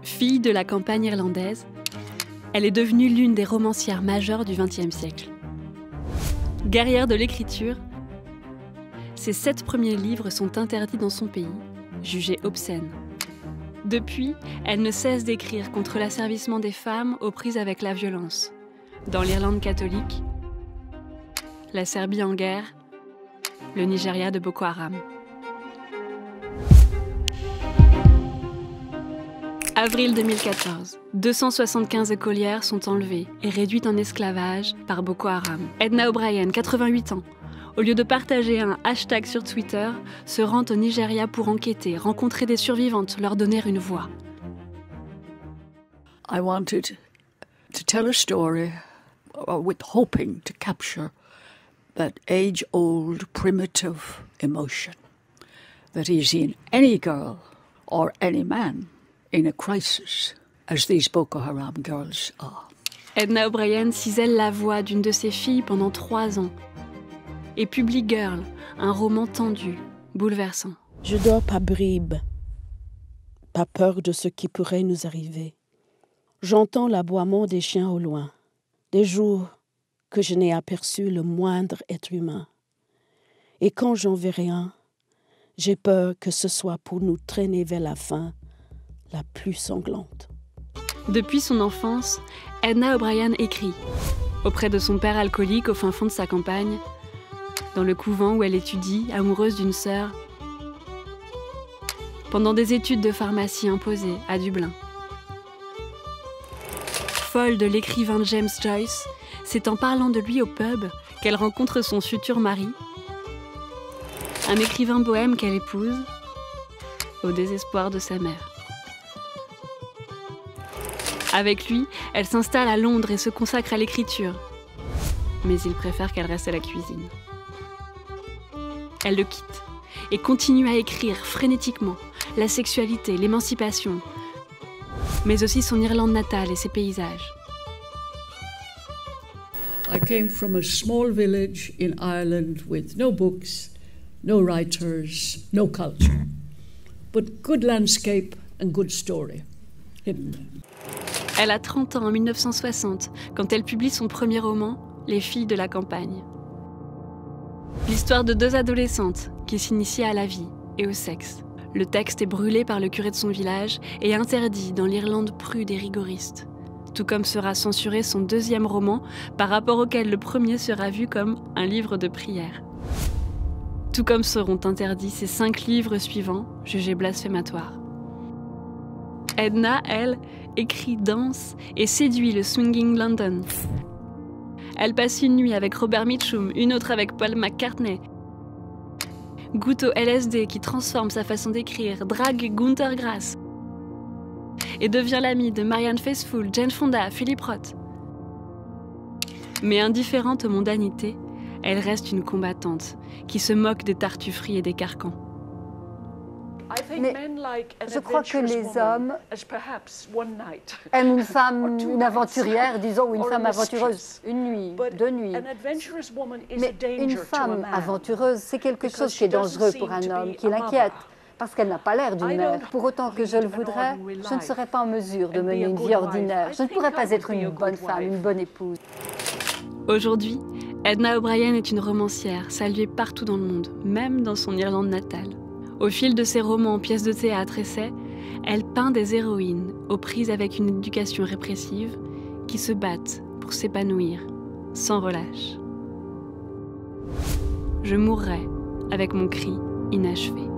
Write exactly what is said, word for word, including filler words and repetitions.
Fille de la campagne irlandaise, elle est devenue l'une des romancières majeures du vingtième siècle. Guerrière de l'écriture, ses sept premiers livres sont interdits dans son pays, jugés obscènes. Depuis, elle ne cesse d'écrire contre l'asservissement des femmes aux prises avec la violence, dans l'Irlande catholique, la Serbie en guerre, le Nigeria de Boko Haram. Avril deux mille quatorze, deux cent soixante-quinze écolières sont enlevées et réduites en esclavage par Boko Haram. Edna O'Brien, quatre-vingt-huit ans, au lieu de partager un hashtag sur Twitter, se rend au Nigeria pour enquêter, rencontrer des survivantes, leur donner une voix. I wanted to tell a story with hoping to capture that age-old primitive emotion that is in any girl or any man in a crisis, as these Boko Haram girls are. Edna O'Brien cisèle la voix d'une de ses filles pendant trois ans et publie Girl, un roman tendu, bouleversant. Je dors pas bribe, pas peur de ce qui pourrait nous arriver. J'entends l'aboiement des chiens au loin, des jours que je n'ai aperçu le moindre être humain. Et quand j'en verrai un, j'ai peur que ce soit pour nous traîner vers la fin la plus sanglante. Depuis son enfance, Edna O'Brien écrit, auprès de son père alcoolique au fin fond de sa campagne, dans le couvent où elle étudie, amoureuse d'une sœur, pendant des études de pharmacie imposées à Dublin. Folle de l'écrivain James Joyce, c'est en parlant de lui au pub qu'elle rencontre son futur mari, un écrivain bohème qu'elle épouse, au désespoir de sa mère. Avec lui, elle s'installe à Londres et se consacre à l'écriture. Mais il préfère qu'elle reste à la cuisine. Elle le quitte et continue à écrire frénétiquement la sexualité, l'émancipation, mais aussi son Irlande natale et ses paysages. I came from a small village in Ireland with no books, no writers, no culture, but good landscape and good story hidden. Elle a trente ans en mille neuf cent soixante, quand elle publie son premier roman, Les filles de la campagne. L'histoire de deux adolescentes qui s'initient à la vie et au sexe. Le texte est brûlé par le curé de son village et interdit dans l'Irlande prude et rigoriste. Tout comme sera censuré son deuxième roman, par rapport auquel le premier sera vu comme un livre de prière. Tout comme seront interdits ses cinq livres suivants, jugés blasphématoires. Edna, elle, écrit, danse et séduit le swinging London. Elle passe une nuit avec Robert Mitchum, une autre avec Paul McCartney. Goûte au L S D qui transforme sa façon d'écrire, drague Günter Grass et devient l'amie de Marianne Faithfull, Jane Fonda, Philip Roth. Mais indifférente aux mondanités, elle reste une combattante qui se moque des tartufferies et des carcans. Mais je crois que les hommes aiment une femme, une aventurière, disons, ou une femme aventureuse, une nuit, deux nuits. Mais une femme aventureuse, c'est quelque chose qui est dangereux pour un homme, qui l'inquiète, parce qu'elle n'a pas l'air d'une mère. Pour autant que je le voudrais, je ne serais pas en mesure de mener une vie ordinaire. Je ne pourrais pas être une bonne femme, une bonne épouse. Aujourd'hui, Edna O'Brien est une romancière saluée partout dans le monde, même dans son Irlande natale. Au fil de ses romans, pièces de théâtre, essais, elle peint des héroïnes aux prises avec une éducation répressive qui se battent pour s'épanouir sans relâche. Je mourrai avec mon cri inachevé.